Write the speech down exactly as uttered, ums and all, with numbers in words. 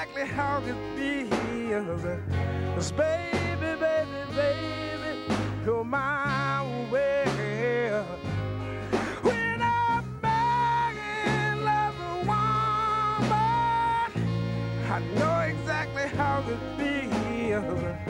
exactly how it feels. 'Cause baby, baby, baby, you're my way. When I'm begging love a woman, I know exactly how it feels.